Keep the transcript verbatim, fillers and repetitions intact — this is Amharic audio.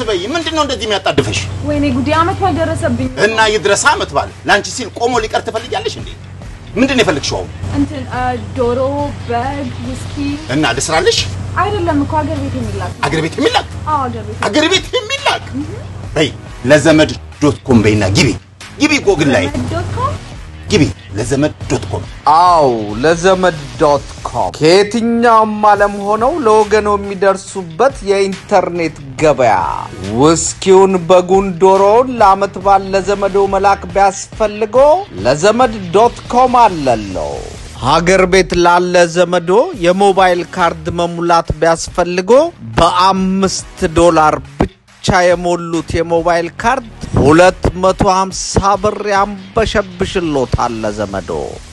በይ ምንድነው እንደዚህ የሚያጣድፈሽ ወይኔ ጉዲ አመት ባል ደረሰብኝ እና ይድረስ አመት ባል ላንቺ ሲል ቆሞ ሊቀር ትፈልጊያለሽ እንዴ ምንድነው የፈለግሽው እንትን ዶሮ በግ ውስኪ እና ልስራልሽ አይደለም እኮ አገር ቤት የሚላክ አገር ቤት የሚላክ አዎ አገር ቤት አገር ቤት የሚላክ በይ ለዘመድ ዶት ኮም በይና ግቢ ግቢ ጎግል ላይ ዶት ኮም ግቢ ለዘመድ ዶት ኮም አው ለዘመድ ዶት ኮም ከየትኛውም ዓለም ሆነው ለወገኖ የሚደርሱበት የኢንተርኔት ገበያ ውስኪውን በጉን ዶሮውን ለአመት ባል ለዘመዶ መላክ ቢያስፈልጎ ለዘመድ ዶት ኮም አለለው ሀገር ቤት ላለ ዘመዶ የሞባይል ካርድ መሙላት ቢያስፈልጎ በአምስት ዶላር ብቻ የሞሉት የሞባይል ካርድ ሁለት መቶ ሃምሳ ብር ያንበሸብሽሎታል ለዘመዶ